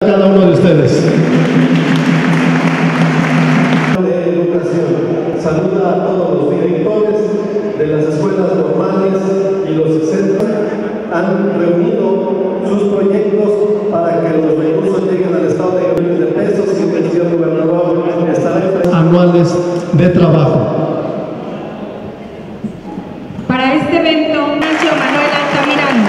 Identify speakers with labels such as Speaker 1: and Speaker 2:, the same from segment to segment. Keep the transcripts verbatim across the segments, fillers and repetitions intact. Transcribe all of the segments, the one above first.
Speaker 1: Cada uno de ustedes.
Speaker 2: De educación. Saluda a todos los directores de las escuelas normales y los centros. Han reunido sus proyectos para que los recursos lleguen al Estado de millones de pesos y el señor gobernador estará
Speaker 1: anuales de trabajo.
Speaker 3: Para este evento, Ignacio Manuel Altamirano.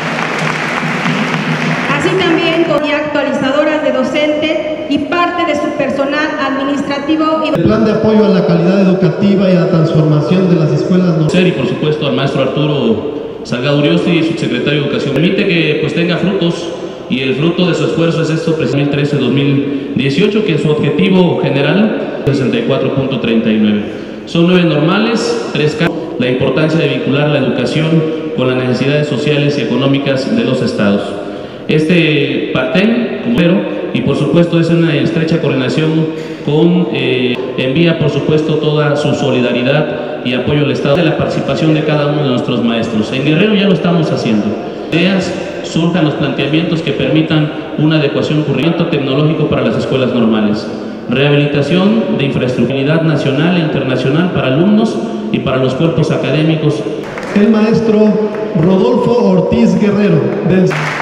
Speaker 3: Así también con actualizadoras de docentes y parte de su personal administrativo. Y
Speaker 1: el plan de apoyo a la calidad educativa y a la transformación de las escuelas no.
Speaker 4: Y por supuesto al maestro Arturo Salgado Uriosti, subsecretario de Educación. Permite que pues tenga frutos, y el fruto de su esfuerzo es esto, dos mil trece a dos mil dieciocho, que su objetivo general es sesenta y cuatro punto treinta y nueve. Son nueve normales, tres campos. La importancia de vincular la educación con las necesidades sociales y económicas de los estados. Este Partén, como pero, y por supuesto es una estrecha coordinación con, eh, envía por supuesto toda su solidaridad y apoyo al Estado de la participación de cada uno de nuestros maestros. En Guerrero ya lo estamos haciendo. Ideas, surjan los planteamientos que permitan una adecuación curricular tecnológico para las escuelas normales. Rehabilitación de infraestructura nacional e internacional para alumnos y para los cuerpos académicos.
Speaker 1: El maestro Rodolfo Ortiz Guerrero del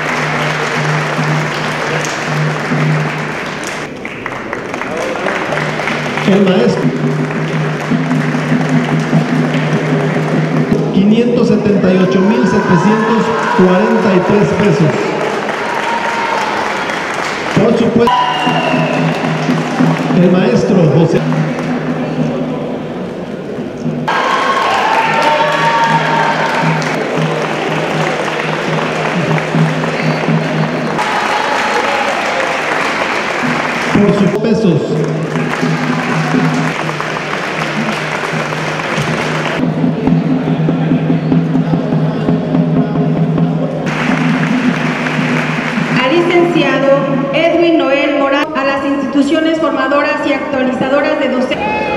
Speaker 1: el maestro quinientos setenta y ocho mil setecientos cuarenta y tres pesos. Por supuesto, el maestro José por sus pesos.
Speaker 3: Al licenciado Edwin Noel Morales, a las instituciones formadoras y actualizadoras de docentes.